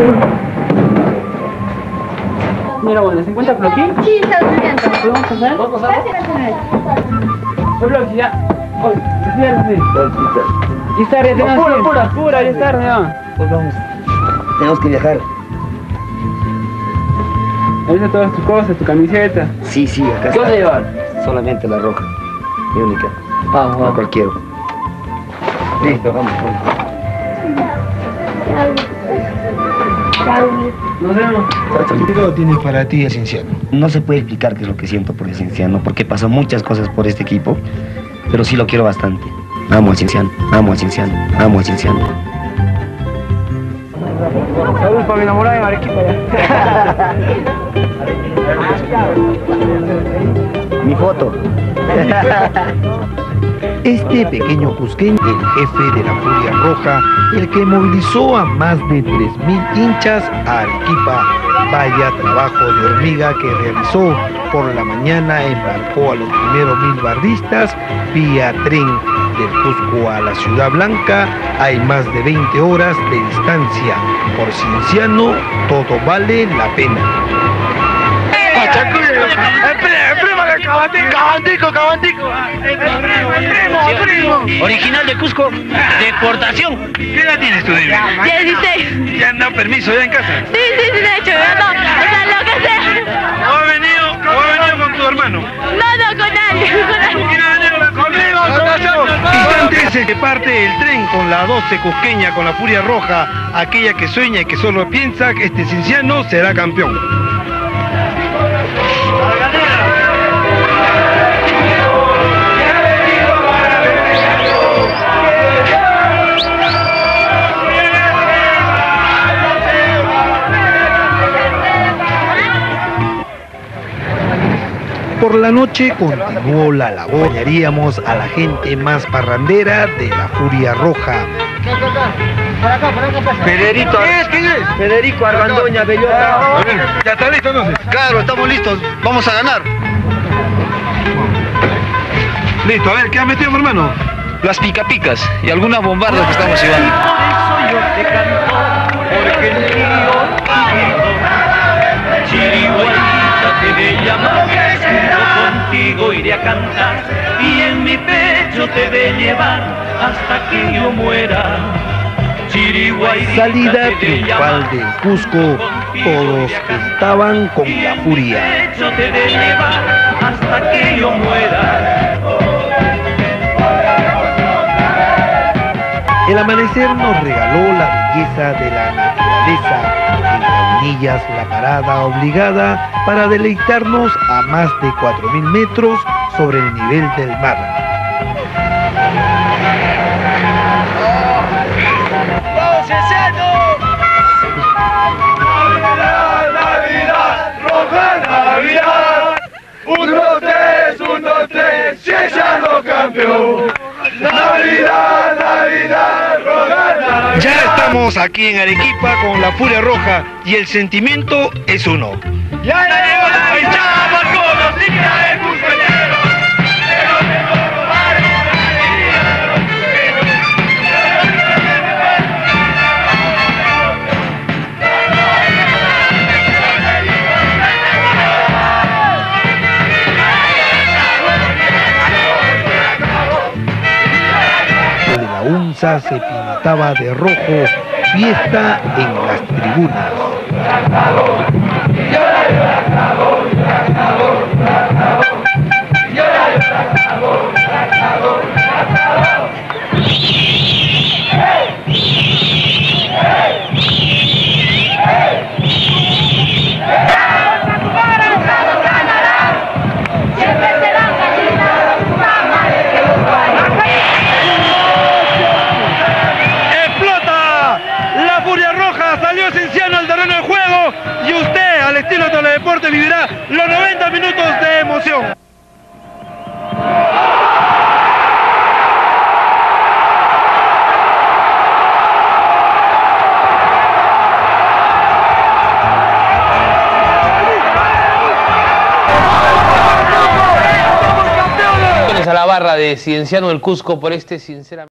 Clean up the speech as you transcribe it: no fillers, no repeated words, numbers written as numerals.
Mira, bueno, ¿se encuentra por aquí? Sí, está durmiendo. ¿Podemos pasar? ¿Podemos pasar? Por aquí, ya. Oye, ya está, ya pura, ya está, ya. Pues vamos. Tenemos que viajar. Ahí están todas tus cosas, tu camiseta. Sí, acá está. ¿Qué vas a llevar? Solamente la roja. Mi única. Vamos, No cualquiera. Listo, vamos. Nos vemos. ¿Qué lo tienes para ti el Cienciano? No se puede explicar qué es lo que siento por el Cienciano, porque pasó muchas cosas por este equipo, pero sí lo quiero bastante. Amo al Cienciano, amo al Cienciano, amo al Cienciano. Saludos para mi enamorada de Arequipa ya. Mi foto. Este pequeño cusqueño, el jefe de la Furia Roja, el que movilizó a más de 3.000 hinchas a Arequipa. Vaya trabajo de hormiga que realizó. Por la mañana embarcó a los primeros 1.000 bardistas vía tren del Cusco a la Ciudad Blanca. Hay más de 20 horas de distancia. Por Cienciano, todo vale la pena. Original de Cusco, de exportación. ¿Qué edad tienes tú, David? 16. ¿Ya han dado permiso ya en casa? Sí, de hecho, no, o sea, lo que sea. ¿O ha venido con tu hermano? No, con nadie. Instante ese que parte el tren con la 12 cusqueña, con la Furia Roja, aquella que sueña y que solo piensa que este Cienciano será campeón. Por la noche continuó la labor. Hallaríamos a la gente más parrandera de la Furia Roja. Federico. ¿Quién es? Federico Argandoña Bellota. A ver, ¿ya está listo entonces? Claro, estamos listos. Vamos a ganar. Listo, a ver, ¿qué ha metido mi hermano? Las picapicas y algunas bombardas que estamos llevando. Porque el río Chiriguayita te de llamar, contigo iré a cantar y en mi pecho te de llevar hasta que yo muera. Salida triunfal del Cusco, todos estaban con la Furia. Te de llevar hasta que yo muera. El amanecer nos regaló la belleza de la naturaleza. En Cabanillas, la parada obligada para deleitarnos a más de 4.000 metros sobre el nivel del mar. ¡Vamos, Cienciano! ¡Navidad, roja Navidad! 1, 2, 3, Cienciano campeón. Navidad, roja Navidad. Ya estamos aquí en Arequipa con la Furia Roja y el sentimiento es uno. ¡Ya llegó la hinchada más conocida de Cuscoñeros! ¡Pero que no robaron la La UNSA se pintaba de rojo, fiesta en las tribunas. Salió Cienciano al terreno de juego y usted, al estilo de Teledeporte, vivirá los 90 minutos de emoción. A la barra de Cienciano del Cusco por este sinceramente.